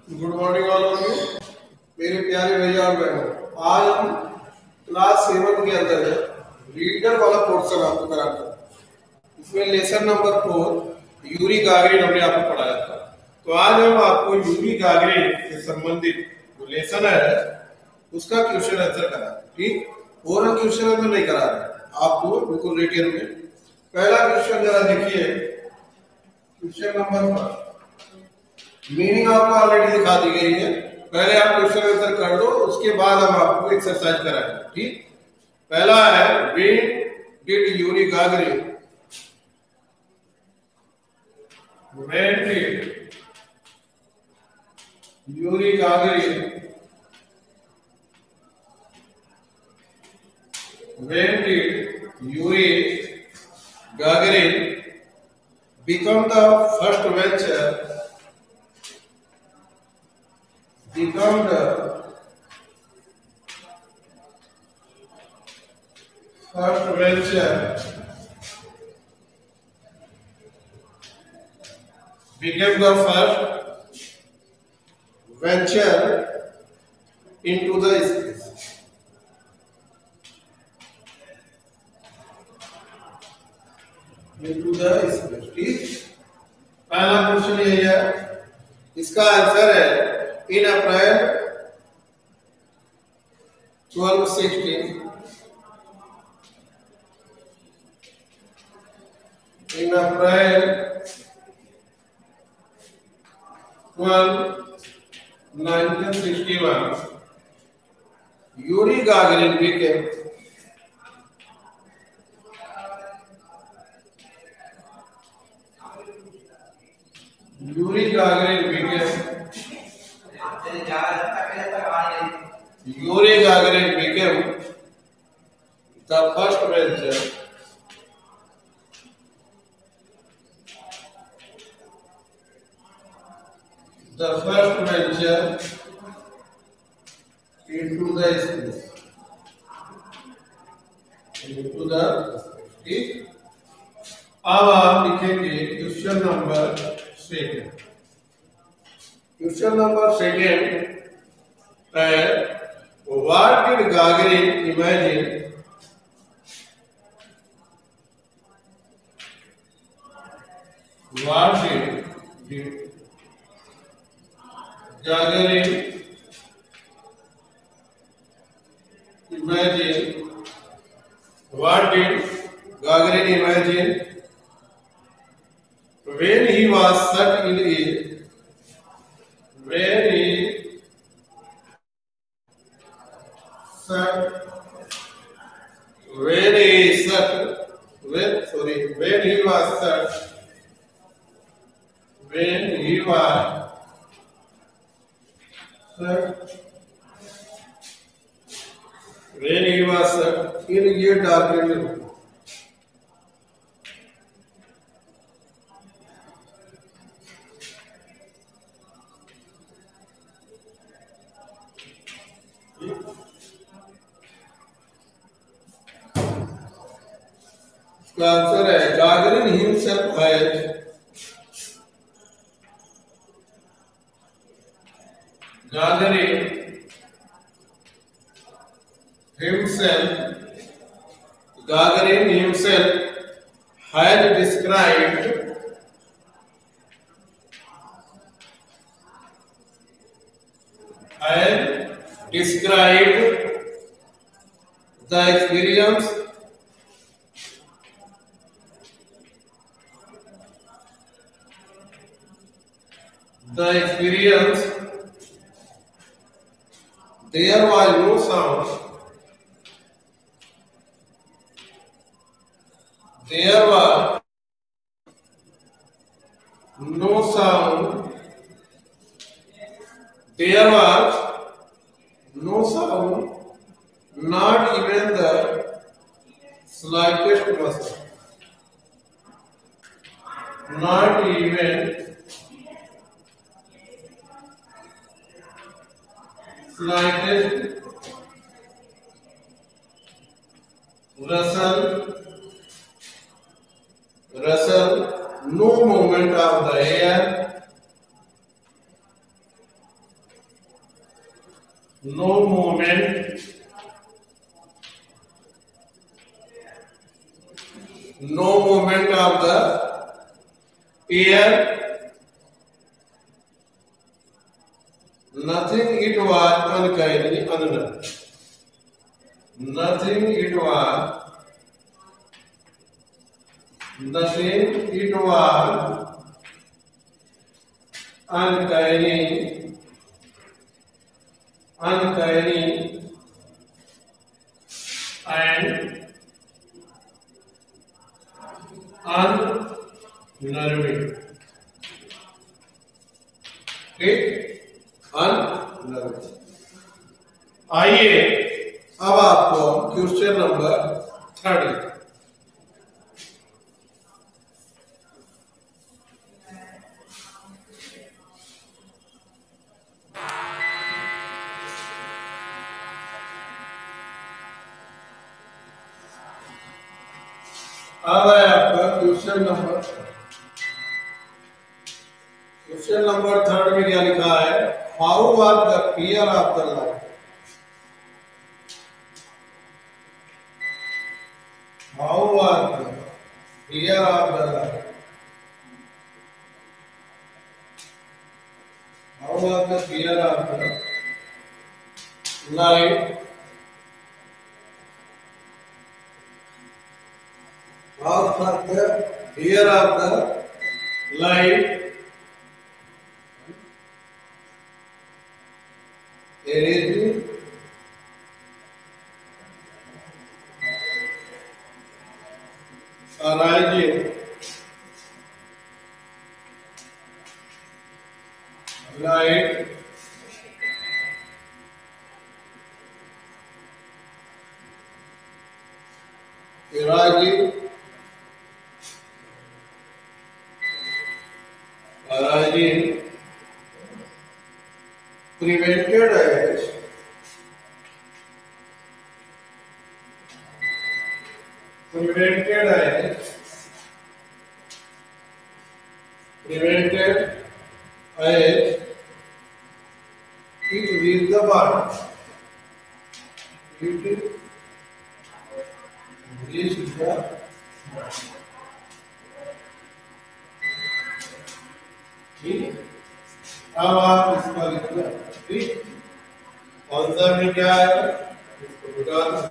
Good morning all of you मेरे प्यारे भैया और बहनों। आज हम क्लास 7 के अंतर्गत रीडर वाला पोर्शन आपको कराते हैं। इसमें लेसन नंबर 4 यूरी गागरिन हमने आपको पढ़ाया था। तो आज हम आपको यूरी गागरिन से संबंधित जो लेसन है उसका क्वेश्चन आंसर करा। ठीक, और क्वेश्चन आंसर नहीं करा रहे आपको, बिल्कुल रिटेल में। पहला क्वेश्चन जरा देखिए, क्वेश्चन नंबर 1 मीनिंग आपको ऑलरेडी दिखा दी गई है। पहले आप क्वेश्चन आंसर कर दो, उसके बाद हम आपको एक्सरसाइज कराएंगे। ठीक, पहला है when did Yuri Gagarin, when did Yuri Gagarin, when did Yuri Gagarin become the first venture, become the first venture, became the first venture into the space. into the space. ठीक, पहला question यही है। इसका answer है इन अप्रैल 1216, in April 12, 1961, Yuri Gagarin became Yuri Gagarin became the first venture into the space. into the ठीक, अब आप लिखेंगे क्वेश्चन नंबर 2। क्वेश्चन नंबर 2 है what did Gagarin imagine, what did Gagarin imagine, what did Gagarin imagine when he was shut in a, when he shut, when he shut, when he was shut, when he was when he was in ये dark में इसका answer है Gagarin himself had Gagarin himself had described the experience there was no sound, there was no sound, there was no sound, not even the slightest muscle, not even slightest rustle, no movement of the air, no movement, no movement of the air, nothing it was unkindly unknown. Nothing it was, nothing it was unkindly, unkindly and unnerving. ठीक, अननर्विंग। आइए अब आपको question number 30 अब है आपका question number 3 में क्या लिखा है? How was the fear of the life? How was the fear of the life? How was the fear of the life? How was the fear of the life? It is arising like arising prevented as it reached the body. It reached the ठीक। अब आप इसका लिखना, ठीक। Answer में क्या है इसको मिटा दो।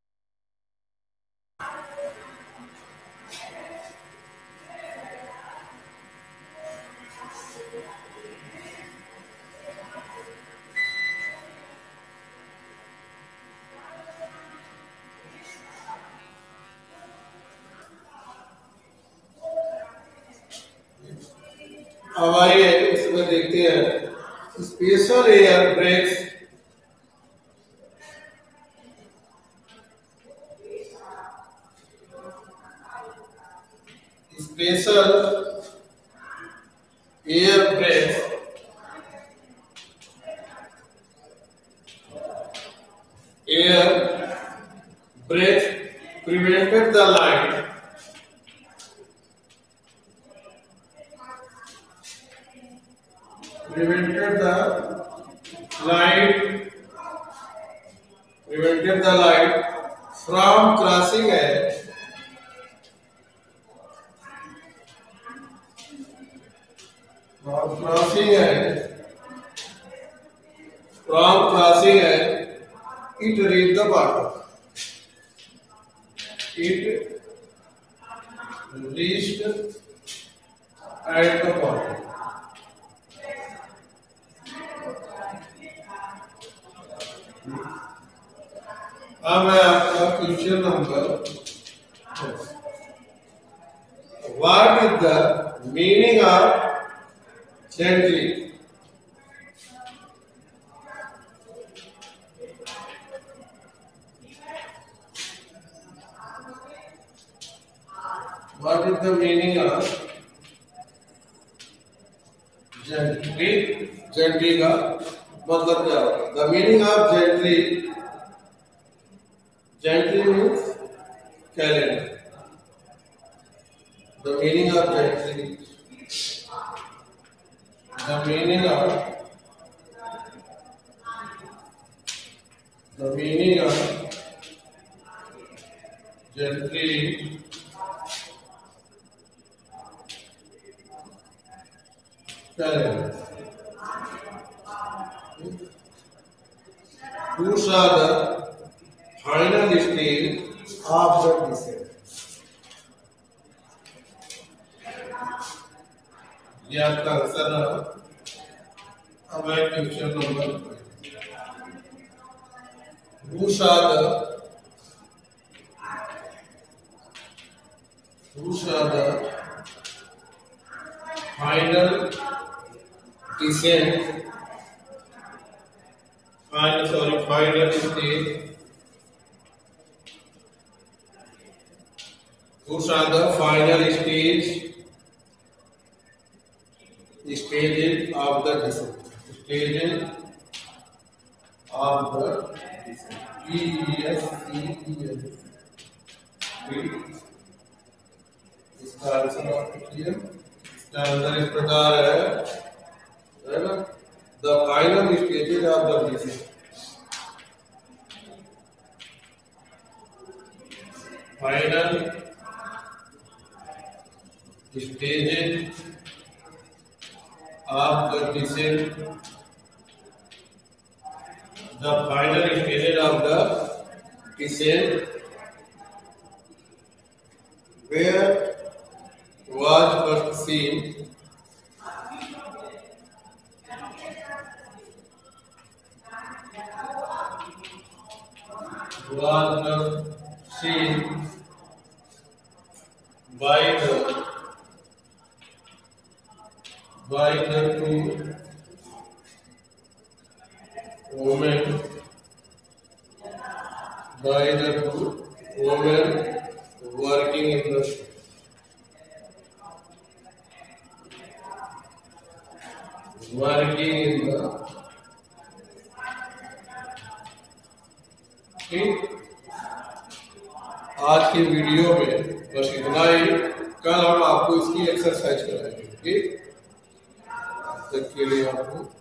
अब आइए इसमें देखते हैं special air brakes special air brakes prevented the light prevented the light from crossing edge it reached the bottom. It reached at the bottom. अब है आपका question number what is the meaning of gently? What is the meaning of gently? Gently का मतलब क्या होगा? The meaning of gently, gently means calendar. The meaning of gently, the meaning of The meaning of gently telling. Those are the final stage of the descent. ये आपका answer रहा। अब है question number 5। Those are the final descent. Final stage. Those are the final stages of the descent. Stages of the descent. ESCEN. इसका answer आपको clear? इसका आंसर इस प्रकार है ना? The final stages of the descent. Final stages of the descent. The final stages of the descent where was first seen by the two women working in the shop. ठीक, आज की वीडियो में बस इतना ही। कल हम आपको इसकी एक्सरसाइज कराएंगे। ठीक, तब तक के लिए आपको